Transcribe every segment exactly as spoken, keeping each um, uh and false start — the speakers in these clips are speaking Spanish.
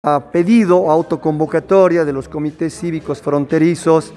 A pedido o autoconvocatoria de los comités cívicos fronterizos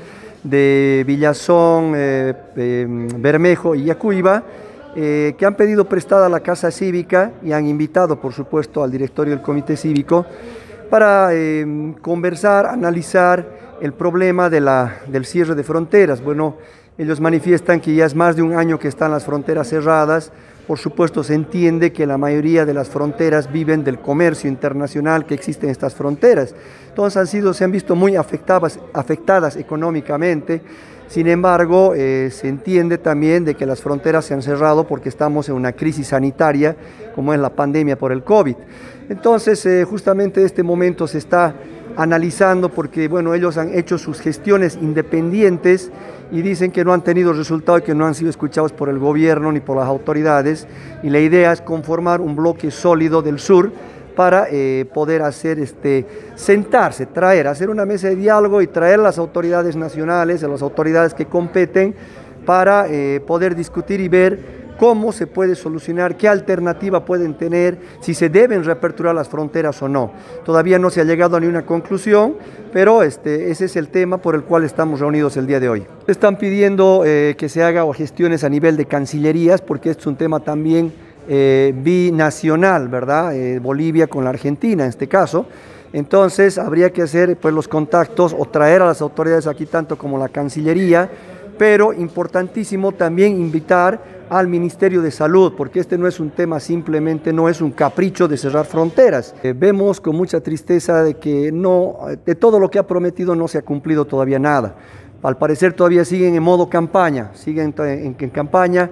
de Villazón, eh, eh, Bermejo y Yacuiba, eh, que han pedido prestada la casa cívica y han invitado, por supuesto, al directorio del comité cívico para eh, conversar, analizar el problema de la, del cierre de fronteras. Bueno, ellos manifiestan que ya es más de un año que están las fronteras cerradas. Por supuesto, se entiende que la mayoría de las fronteras viven del comercio internacional que existe en estas fronteras. Entonces han sido, se han visto muy afectadas, afectadas económicamente. Sin embargo, eh, se entiende también de que las fronteras se han cerrado porque estamos en una crisis sanitaria, como es la pandemia por el COVID. Entonces, eh, justamente este momento se está analizando porque, bueno, ellos han hecho sus gestiones independientes y dicen que no han tenido resultado y que no han sido escuchados por el gobierno ni por las autoridades, y la idea es conformar un bloque sólido del sur para eh, poder hacer, este, sentarse, traer, hacer una mesa de diálogo y traer a las autoridades nacionales, a las autoridades que competen, para eh, poder discutir y ver cómo se puede solucionar, qué alternativa pueden tener, si se deben reaperturar las fronteras o no. Todavía no se ha llegado a ninguna conclusión, pero este, ese es el tema por el cual estamos reunidos el día de hoy. Están pidiendo eh, que se haga gestiones a nivel de cancillerías, porque este es un tema también eh, binacional, ¿verdad? Eh, Bolivia con la Argentina en este caso. Entonces habría que hacer pues, los contactos o traer a las autoridades aquí tanto como la Cancillería, pero importantísimo también invitar al Ministerio de Salud, porque este no es un tema simplemente, no es un capricho de cerrar fronteras. Eh, vemos con mucha tristeza de que no, de todo lo que ha prometido no se ha cumplido todavía nada. Al parecer todavía siguen en modo campaña, siguen en, en campaña,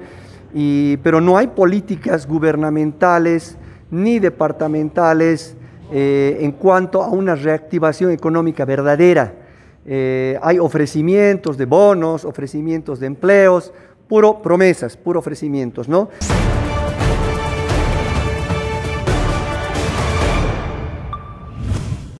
y, pero no hay políticas gubernamentales ni departamentales eh, en cuanto a una reactivación económica verdadera. Eh, hay ofrecimientos de bonos, ofrecimientos de empleos, puro promesas, puro ofrecimientos, ¿no?